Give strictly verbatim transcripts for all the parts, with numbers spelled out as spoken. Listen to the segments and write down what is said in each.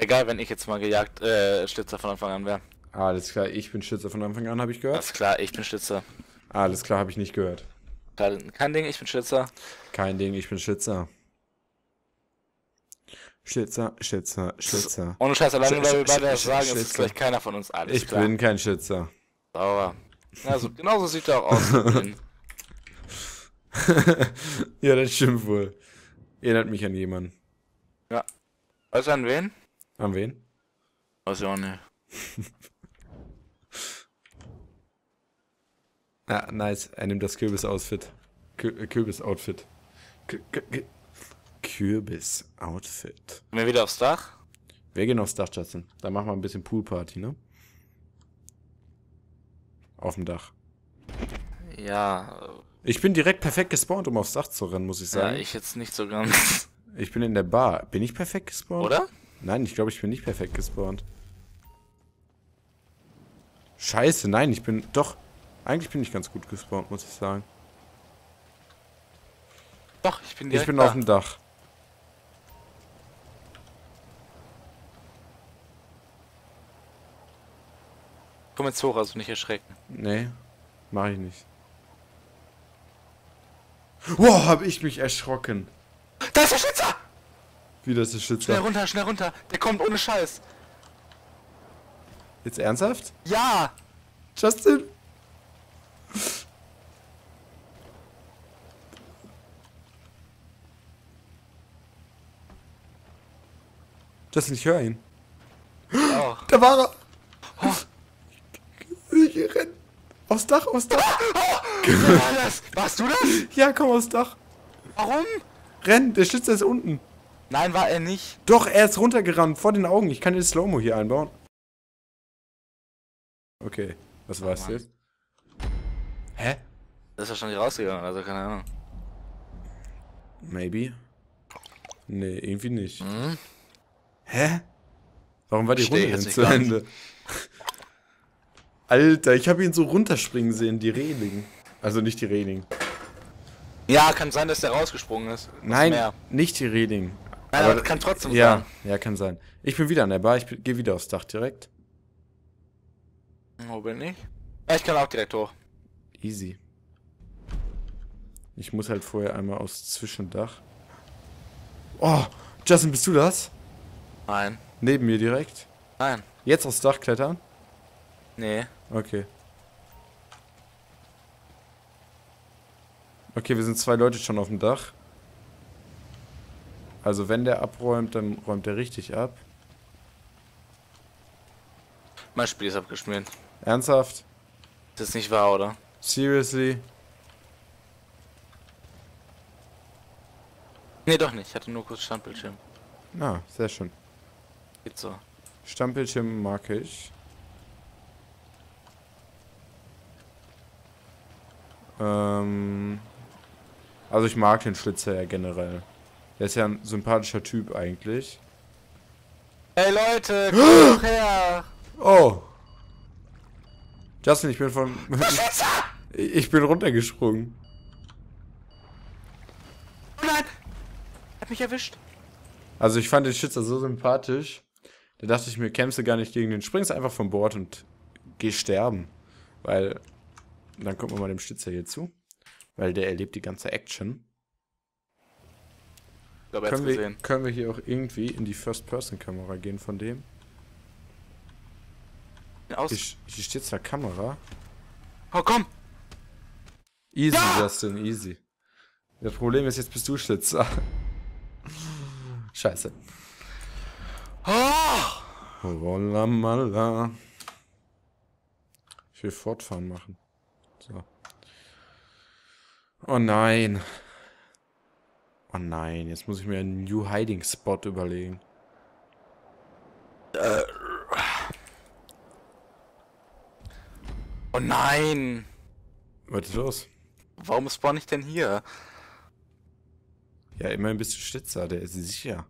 geil, wenn ich jetzt mal gejagt, äh, Schlitzer von Anfang an wäre. Alles klar, ich bin Schütze von Anfang an, habe ich gehört. Alles klar, ich bin Schlitzer. Alles klar, habe ich nicht gehört. Kein kein Ding, ich bin Schlitzer. Kein Ding, ich bin Schlitzer. Schlitzer, Schlitzer, Schlitzer. Ohne Scheiß, alleine Sch- weil wir sch- beide das sch- sagen, ist es Schlitzer. gleich keiner von uns. Alles Ich klar. bin kein Schlitzer. Sauber. Also, genauso sieht er auch aus. Ja, das stimmt wohl. Erinnert mich an jemanden. Ja. Weißt du an wen? An wen? Weiß ich auch nicht. Ah, nice. Er nimmt das Kürbis-Outfit. Kü- Kürbis-Outfit. Kü- Kü- Kü- Kürbis-Outfit. Gehen wir wieder aufs Dach? Wir gehen aufs Dach, Justin. Da machen wir ein bisschen Poolparty, ne? Auf dem Dach. Ja. Ich bin direkt perfekt gespawnt, um aufs Dach zu rennen, muss ich Ja, sagen. ich jetzt nicht so ganz. Ich bin in der Bar. Bin ich perfekt gespawnt? Oder? Nein, ich glaube, ich bin nicht perfekt gespawnt. Scheiße, nein, ich bin... Doch, eigentlich bin ich ganz gut gespawnt, muss ich sagen. Doch, ich bin Ich direkt bin da. auf dem Dach. Komm jetzt hoch, also nicht erschrecken. Nee, mache ich nicht. Wow, hab ich mich erschrocken. Da ist der Schlitzer! Wie das ist Schnell Schützer. runter, schnell runter. Der kommt ohne Scheiß. Jetzt ernsthaft? Ja! Justin? Justin, ich höre ihn. Oh. Da war er. Ich renn. Aufs Dach, aufs Dach. Wer war das? Warst du das? Ja, komm aufs Dach. Warum? Renn, der Schlitzer ist unten. Nein, war er nicht. Doch, er ist runtergerannt, vor den Augen. Ich kann den Slow-Mo hier einbauen. Okay, was war's Mann. jetzt? Hä? Der ist wahrscheinlich rausgegangen, also keine Ahnung. Maybe? Nee, irgendwie nicht. Hm? Hä? Warum war die Versteh Runde jetzt denn nicht zu ganz. Ende? Alter, ich habe ihn so runterspringen sehen, die Reling. Also nicht die Reling. Ja, kann sein, dass der rausgesprungen ist. Das Nein, Meer. nicht die Reling. Nein, aber das kann trotzdem ja, sein. ja, kann sein. Ich bin wieder an der Bar, ich gehe wieder aufs Dach direkt. Wo bin ich? Ja, ich kann auch direkt hoch. Easy. Ich muss halt vorher einmal aufs Zwischendach. Oh, Justin, bist du das? Nein. Neben mir direkt. Nein. Jetzt aufs Dach klettern? Nee. Okay. Okay, wir sind zwei Leute schon auf dem Dach. Also wenn der abräumt, dann räumt er richtig ab. Mein Spiel ist abgeschmiert. Ernsthaft? Das ist nicht wahr, oder? Seriously? Nee, doch nicht. Ich hatte nur kurz Standbildschirm. Ah, sehr schön. Geht so. Stammbildschirm mag ich. Ähm, also ich mag den Schlitzer ja generell. Der ist ja ein sympathischer Typ eigentlich. Hey Leute, komm doch her! Oh! Justin, ich bin von... ich bin runtergesprungen. Oh nein! Hat mich erwischt. Also ich fand den Schlitzer so sympathisch. Da dachte ich mir, kämpfst du gar nicht gegen den. Springst einfach von Bord und geh sterben. Weil... Dann gucken wir mal dem Schlitzer hier zu. Weil der erlebt die ganze Action. Ich glaube, er hat's Können wir, gesehen. können wir hier auch irgendwie in die First-Person-Kamera gehen von dem? Aus. Hier, hier steht zwar Kamera. Oh, komm! Easy, Ja! Justin, easy. Das Problem ist, jetzt bist du Schlitzer. Scheiße. Oh! Rollamala. Ich will fortfahren machen. So. Oh nein. Oh nein, jetzt muss ich mir einen New Hiding Spot überlegen. Äh. Oh nein! Was ist los? Warum spawn ich denn hier? Ja, immerhin bist du Schlitzer, der ist sicher.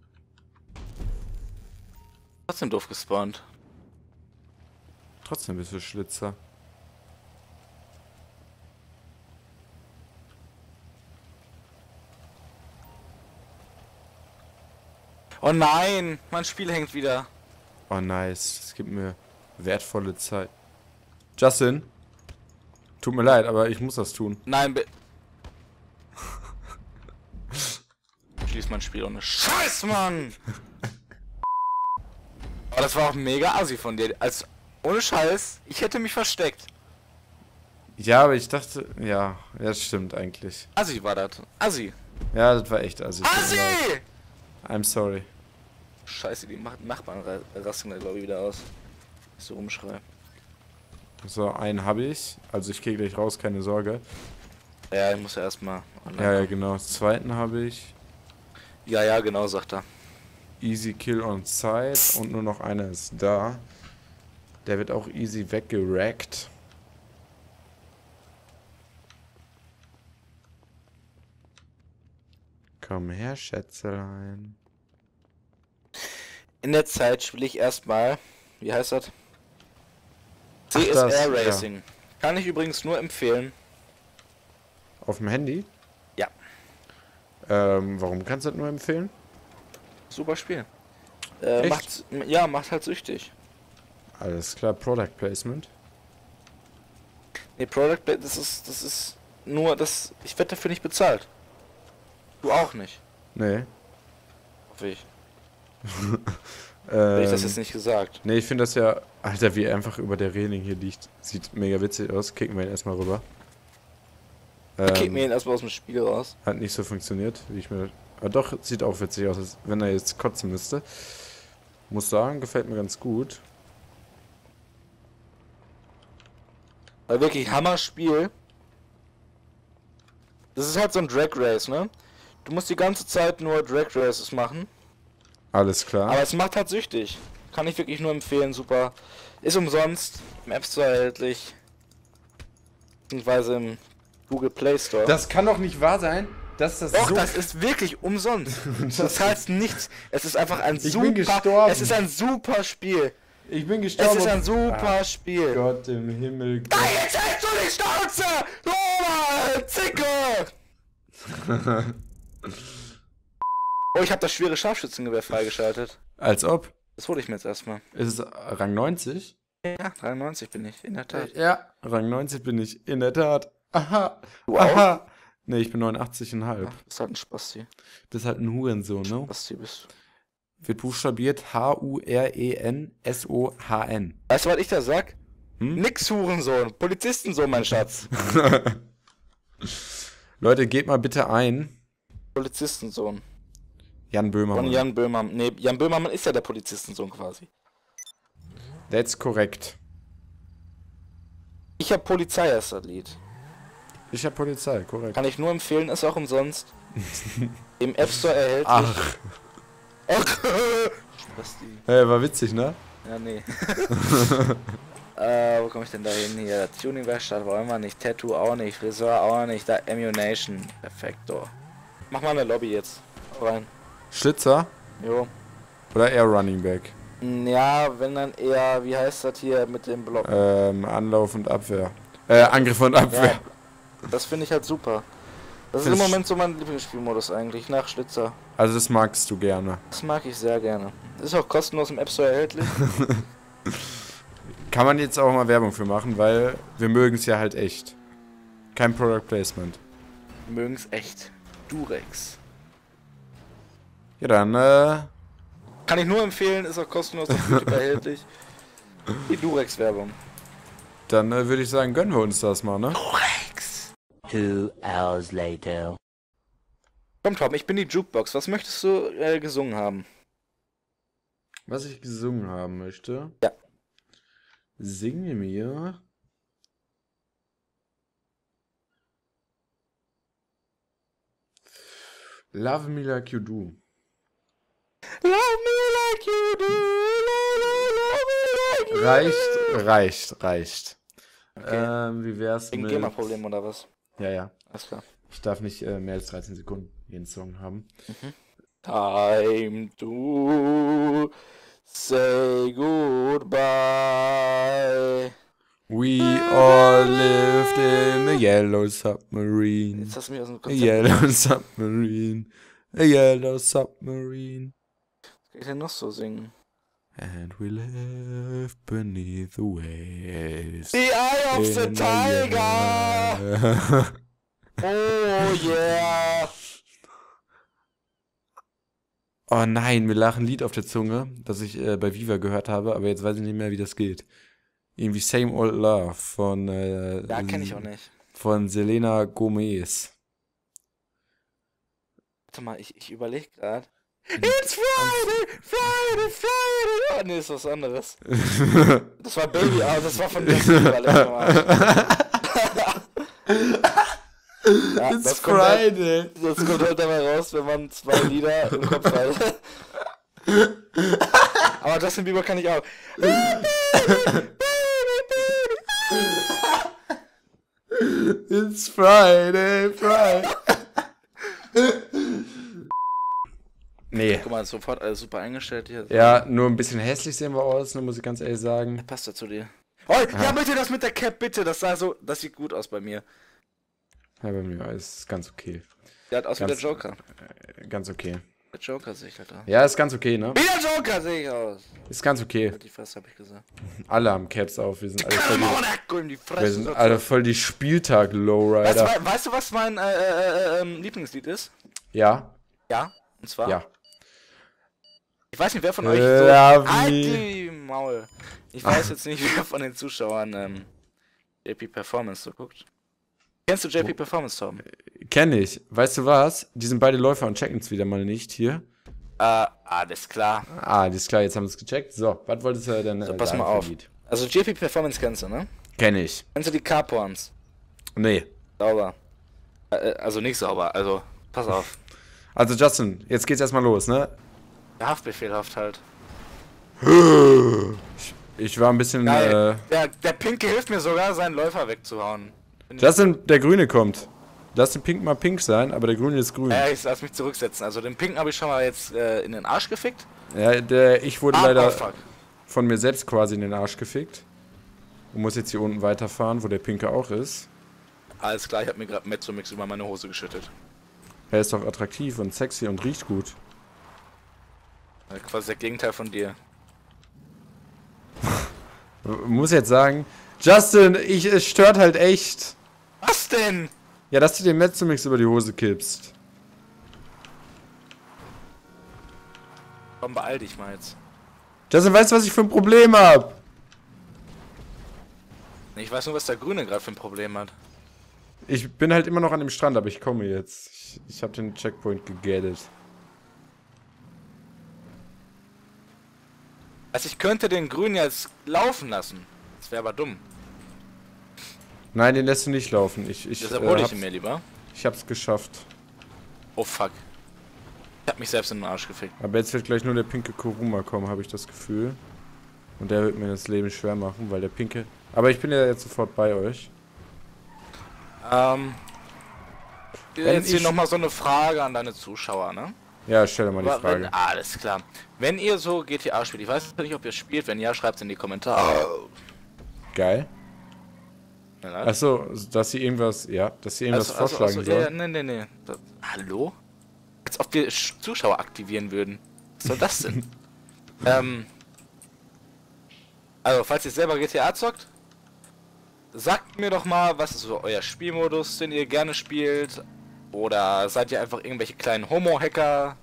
Trotzdem doof gespawnt. Trotzdem bist du Schlitzer. Oh nein, mein Spiel hängt wieder. Oh nice, das gibt mir wertvolle Zeit. Justin, tut mir leid, aber ich muss das tun. Nein, be Schließ mein Spiel ohne Scheiß, Mann! Aber das war auch mega assi von dir. Als ohne Scheiß, ich hätte mich versteckt. Ja, aber ich dachte, ja, ja, das stimmt eigentlich. Assi war das. Assi. Ja, das war echt assi. Tut mir leid. Assi! I'm sorry. Scheiße, die Mach- Nachbarn ra- rasten da glaube ich wieder aus. Ich so rumschreie. So, einen habe ich. Also ich gehe gleich raus, keine Sorge. Ja, ich muss ja erstmal. Ja, ja, genau. Den zweiten habe ich. Ja, ja, genau, sagt er. Easy Kill on Site. Und nur noch einer ist da. Der wird auch easy weggerackt. Komm her, Schätzelein. In der Zeit spiele ich erstmal. Wie heißt das? Ach, C S das, R ja. Racing. Kann ich übrigens nur empfehlen. Auf dem Handy? Ja. Ähm, warum kannst du das nur empfehlen? Super Spiel. Äh, macht, ja, macht halt süchtig. Alles klar, Product Placement. Nee, Product Placement, das ist, das ist nur das. Ich werde dafür nicht bezahlt. Du auch nicht. Nee. Hoffe ich. ähm, Hätte ich das jetzt nicht gesagt. Nee, ich finde das ja. Alter, wie er einfach über der Reling hier liegt. Sieht mega witzig aus. Kicken wir ihn erstmal rüber. Ähm, Kick Ähm, mir ihn erstmal aus dem Spiel raus. hat nicht so funktioniert, wie ich mir. Aber doch, sieht auch witzig aus, als wenn er jetzt kotzen müsste. Muss sagen, gefällt mir ganz gut. Weil wirklich Hammer-Spiel. Das ist halt so ein Drag Race, ne? Du musst die ganze Zeit nur Drag Races machen. Alles klar. Aber es macht halt süchtig. Kann ich wirklich nur empfehlen, super. Ist umsonst, im App Store erhältlich. Beziehungsweise im Google Play Store. Das kann doch nicht wahr sein, dass das Doch, so... das ist wirklich umsonst. Das Das heißt nichts. Es ist einfach ein Ich super... bin gestorben. Es ist ein super Spiel. Ich bin Es gestorben. ist ein super Spiel. Gott im Himmel. Da jetzt hältst du die Schnauze! Robert! Zicke! Oh, ich habe das schwere Scharfschützengewehr freigeschaltet. Als ob. Das hole ich mir jetzt erstmal. Ist es Rang neunzig? Ja, dreiundneunzig bin ich, in der Tat. Ja, Rang neunzig bin ich, in der Tat. Aha. Du Aha. Nee, ich bin neunundachtzig Komma fünf. Ach, ist halt ein Spasti. Bist halt ein Hurensohn, ne? Spasti bist du. Wird buchstabiert H U R E N S O H N. Weißt du, was ich da sag? Hm? Nix Hurensohn, Polizistensohn, mein Schatz. Leute, geht mal bitte ein. Polizistensohn. Jan Böhmermann. Von Jan Böhmermann. Nee, Jan Böhmermann ist ja der Polizistensohn quasi. That's korrekt. Ich hab Polizei als das Lied. Ich hab Polizei, korrekt. Kann ich nur empfehlen, ist auch umsonst. Im App Store erhältlich. Ach. Ach. Spasti. Hey, war witzig, ne? Ja, nee. äh, wo komme ich denn da hin hier? Tuning-Werkstatt wollen wir nicht, Tattoo auch nicht, Friseur auch nicht, da Ammunition. Perfekto. Mach mal eine Lobby jetzt. Rein. Schlitzer Jo. oder eher Running Back? Ja, wenn dann eher, wie heißt das hier mit dem Block? Ähm, Anlauf und Abwehr. Äh, Angriff und Abwehr. Ja, das finde ich halt super. Das ist im Find- Moment so mein Lieblingsspielmodus eigentlich, nach Schlitzer. Also das magst du gerne. Das mag ich sehr gerne. Ist auch kostenlos im App Store erhältlich. Kann man jetzt auch mal Werbung für machen, weil wir mögen es ja halt echt. Kein Product Placement. Mögen's echt. Durex. Ja, dann, äh, Kann ich nur empfehlen, ist auch kostenlos auf YouTube erhältlich. Die Durex-Werbung. dann äh, würde ich sagen, gönnen wir uns das mal, ne? Durex! Two hours later. Komm, Tom, ich bin die Jukebox. Was möchtest du äh, gesungen haben? Was ich gesungen haben möchte. Ja. Singe mir. Love Me Like You Do. Love me like you do, love me like you Reicht, reicht, reicht. Okay. Ähm, wie wär's Wegen mit... GEMA-Problem oder was? Ja, ja. Alles klar. Ich darf nicht äh, mehr als dreizehn Sekunden jeden Song haben. Time to say goodbye. We all lived in a yellow submarine. Jetzt hast du mich aus dem A Konzept. yellow submarine. A yellow submarine. Ich denn noch so singen? And we live beneath the waves. The Eye of the Tiger! Oh yeah! Oh nein, mir lag ein Lied auf der Zunge, das ich äh, bei Viva gehört habe, aber jetzt weiß ich nicht mehr, wie das geht. Irgendwie Same Old Love von äh, Ja, kenne ich auch nicht. von Selena Gomez. Warte mal, ich, ich überlege gerade. It's Friday, Friday, Friday. Oh nee, ist was anderes. Das war Baby, aber das war von Justin Bieber letztes Mal. Ja, It's das kommt halt, Friday. das kommt halt dabei raus, wenn man zwei Lieder im Kopf hat. Aber Justin Bieber kann ich auch. It's Friday, Friday. Nee. Guck mal, sofort alles super eingestellt hier. Ja, nur ein bisschen hässlich sehen wir aus, ne, muss ich ganz ehrlich sagen. Passt ja zu dir. Oh, ja, bitte das mit der Cap, bitte. Das sah so, das sieht gut aus bei mir. Ja, bei mir ist ganz okay. Der hat aus wie Ganz- der Joker. Äh, Ganz okay. Der Joker sehe ich halt da. Ja, ist ganz okay, ne? Wie der Joker sehe ich aus. Ist ganz okay. Halt die Fresse, hab ich gesagt. Alle haben Caps auf, wir sind alle voll die, in die wir Fresse. sind so- alle voll die weißt, Spieltag-Lowrider. du, weißt du, was mein äh, äh, äh, ähm, Lieblingslied ist? Ja, Ja, und zwar? ja. Ich weiß nicht, wer von euch so... Ja, Halt wie? die Maul. Ich weiß jetzt nicht, wer von den Zuschauern ähm, J P Performance so guckt. Kennst du J P Performance, Tom? Kenn ich. Weißt du was? Die sind beide Läufer und checken es wieder mal nicht hier. Äh, alles klar. Ah, das ist klar, jetzt haben wir es gecheckt. So, was wolltest du denn So, äh, pass sagen mal für auf. ein Lied? Also J P Performance kennst du, ne? Kenn ich. Kennst du die Carporns? Nee. Sauber. Äh, also nicht sauber, also pass auf. Also Justin, jetzt geht's erstmal los, ne? Haftbefehlhaft halt. Ich, ich war ein bisschen... Geil. Äh, Der, der Pinke hilft mir sogar, seinen Läufer wegzuhauen. Justin, der Grüne kommt. Lass den Pink mal pink sein, aber der Grüne ist grün. Ja, ich lass mich zurücksetzen. Also den Pinken habe ich schon mal jetzt äh, in den Arsch gefickt. Ja, der, ich wurde Ah, leider oh, fuck. von mir selbst quasi in den Arsch gefickt. Und muss jetzt hier unten weiterfahren, wo der Pinke auch ist. Alles klar, ich hab mir gerade Mezzomix über meine Hose geschüttet. Er ist doch attraktiv und sexy und riecht gut. Äh, Quasi der Gegenteil von dir. Muss jetzt sagen, Justin, ich, es stört halt echt. Was denn? Ja, dass du den Mezzomix über die Hose kippst. Komm, beeil dich mal jetzt. Justin, weißt du, was ich für ein Problem hab? Ich weiß nur, was der Grüne gerade für ein Problem hat. Ich bin halt immer noch an dem Strand, aber ich komme jetzt. Ich, ich habe den Checkpoint gegettet. Also ich könnte den Grünen jetzt laufen lassen. Das wäre aber dumm. Nein, den lässt du nicht laufen. Ich, ich, Deshalb äh, hole ich hab's, ihn mir lieber. ich hab's geschafft. Oh fuck. Ich hab mich selbst in den Arsch gefickt. Aber jetzt wird gleich nur der pinke Kuruma kommen, habe ich das Gefühl. Und der wird mir das Leben schwer machen, weil der pinke... Aber ich bin ja jetzt sofort bei euch. Ähm. Wenn Jetzt hier ich- nochmal so eine Frage an deine Zuschauer, ne? Ja, stell dir mal die Aber Frage. Wenn, alles klar. Wenn ihr so G T A spielt, ich weiß nicht, ob ihr spielt, wenn ja, schreibt es in die Kommentare. Geil. Ja, Achso, dass sie irgendwas... Ja, dass sie irgendwas also, also, vorschlagen also, ja, ja, sollen. nee, nee, nee. Das, hallo? Als ob wir Sch- Zuschauer aktivieren würden. Was soll das denn? ähm. Also, falls ihr selber G T A zockt, sagt mir doch mal, was ist so euer Spielmodus, den ihr gerne spielt. Oder seid ihr einfach irgendwelche kleinen Homo-Hacker?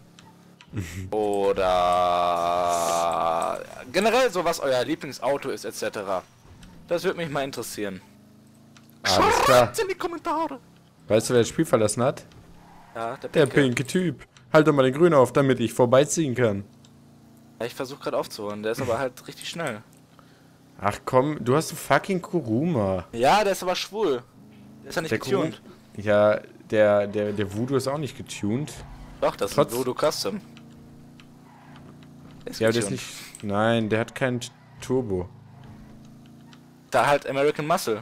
Oder generell so, was euer Lieblingsauto ist, et cetera. Das würde mich mal interessieren. Alles klar. Schreibt's in die Kommentare. Weißt du, wer das Spiel verlassen hat? Ja, der Der Pinke. pinke Typ. Halt doch mal den Grünen auf, damit ich vorbeiziehen kann. Ja, ich versuche gerade aufzuholen, der ist aber halt richtig schnell. Ach komm, du hast einen fucking Kuruma. Ja, der ist aber schwul. Der ist ja nicht Der getuned. Ja, der, der, der Voodoo ist auch nicht getuned. Doch, das Trotz- ist ein Voodoo Custom. Der ist Ja, aber der ist getuned. nicht... Nein, der hat keinen Turbo. Da halt American Muscle.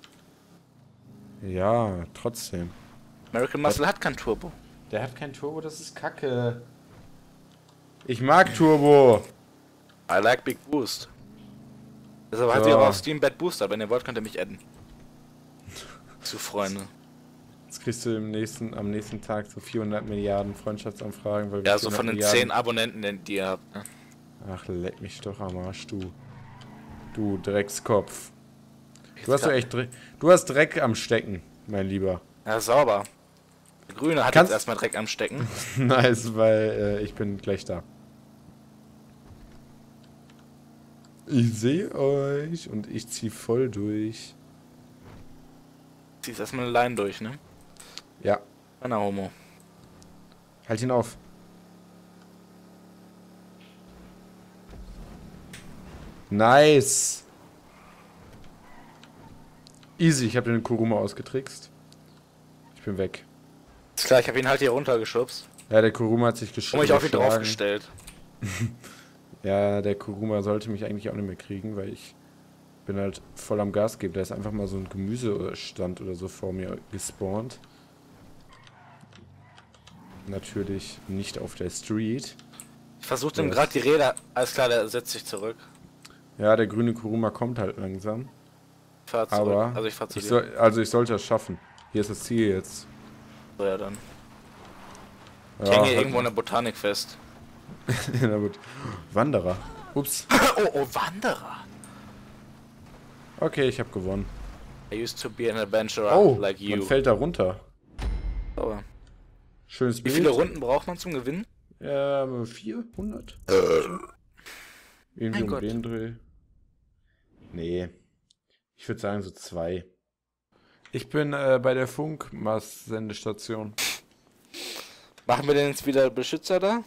Ja, trotzdem. American Muscle hat kein Turbo. Der hat keinen Turbo, das ist kacke. Ich mag Turbo. I like Big Boost. Deshalb hat So. sie aber auf Steam Bad Booster. Wenn ihr wollt, könnt ihr mich adden. Zu Freunde. Jetzt kriegst du im nächsten, am nächsten Tag so vierhundert Milliarden Freundschaftsanfragen, weil wir Ja, so von den Milliarden zehn Abonnenten, die ihr habt. Ne? Ach, leck mich doch am Arsch, du. Du Dreckskopf. Du hast doch echt Dreck, du hast Dreck am Stecken, mein Lieber. Ja, sauber. Der Grüne hat Kannst- jetzt erstmal Dreck am Stecken. Nice, weil äh, ich bin gleich da. Ich sehe euch und ich zieh voll durch. Ziehst erstmal eine Line durch, ne? Ja, Kleiner Homo. halt ihn auf. Nice. Easy, ich habe den Kuruma ausgetrickst. Ich bin weg. Ist klar, ich habe ihn halt hier runtergeschubst. Ja, der Kuruma hat sich Und geschlagen. mich auf ihn draufgestellt. Ja, der Kuruma sollte mich eigentlich auch nicht mehr kriegen, weil ich bin halt voll am Gas geben. Da ist einfach mal so ein Gemüsestand oder so vor mir gespawnt. Natürlich nicht auf der Street. Ich versuche dem Ja. gerade die Räder. Alles klar, der setzt sich zurück. Ja, der grüne Kuruma kommt halt langsam. Ich fahr zurück. Aber also ich fahr zu ich dir. soll, also ich sollte es schaffen. Hier ist das Ziel jetzt. So, ja, dann. Ich Ja, hänge halt- irgendwo in der Botanik fest. Na gut. Wanderer. Ups. oh, oh, Wanderer. Okay, ich habe gewonnen. I used to be an adventurer Oh, like man you. fällt da runter. So. Schönes Wie Bild. viele Runden braucht man zum Gewinnen? Ja, vierhundert? Irgendwie Mein um Gott. den Dreh. Nee. Ich würde sagen so zwei. Ich bin äh, bei der Funkmast-Sendestation. Machen wir denn jetzt wieder Beschützer da?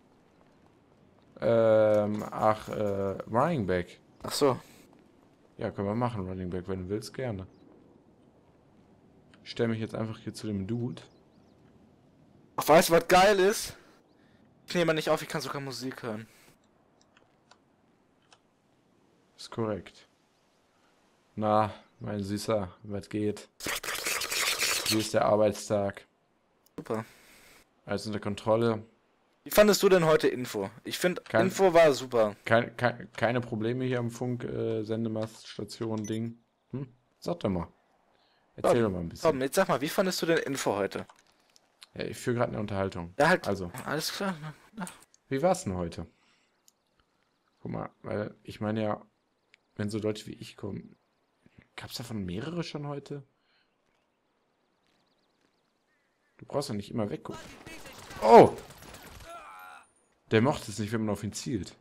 Ähm, ach, äh, Running Back. Ach so. Ja, können wir machen, Running Back, wenn du willst, gerne. Ich stelle mich jetzt einfach hier zu dem Dude. Ach, weißt du, was geil ist? Ich nehme mal nicht auf, ich kann sogar Musik hören. Ist korrekt. Na, mein Süßer, was geht? Wie ist der Arbeitstag? Super. Alles unter Kontrolle? Wie fandest du denn heute Info? Ich finde, Kein- Info war super. Kein, kein, keine Probleme hier am Funk-Sendemaststation-Ding? Hm? Sag doch mal. Erzähl doch mal ein bisschen. Komm, jetzt sag mal, wie fandest du denn Info heute? Ja, ich führe gerade eine Unterhaltung. Ja, halt. Also, Alles klar. wie war's denn heute? Guck mal, weil ich meine ja, wenn so Leute wie ich kommen, gab's davon mehrere schon heute? Du brauchst ja nicht immer weggucken. Oh! Der mochte es nicht, wenn man auf ihn zielt.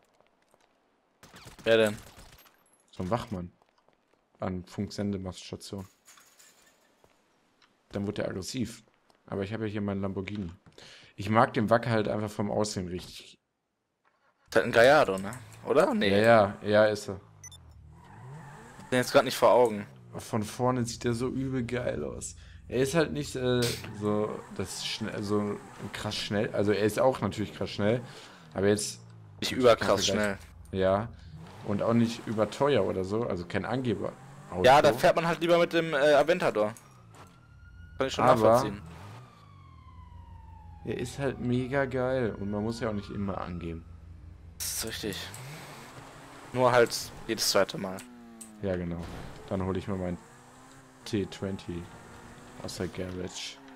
Wer denn? So ein Wachmann. An Funksendemaststation. Dann wurde er aggressiv. Aber ich habe ja hier meinen Lamborghini. Ich mag den Wacker halt einfach vom Aussehen richtig. Ist halt ein Gallardo, ne? Oder? Nee. Ja, ja, ja, ist er. Den jetzt gerade nicht vor Augen. Von vorne sieht er so übel geil aus. Er ist halt nicht äh, so das schnell, so krass schnell. Also er ist auch natürlich krass schnell. Aber jetzt. Nicht Kein überkrass Vergleich. schnell. Ja. Und auch nicht überteuer oder so. Also kein Angeber. Ja, da fährt man halt lieber mit dem äh, Aventador. Kann ich schon Aber- nachvollziehen. Er ist halt mega geil. Und man muss ja auch nicht immer angeben. Das ist richtig. Nur halt jedes zweite Mal. Ja, genau. Dann hole ich mir mein T zwanzig aus der Garage.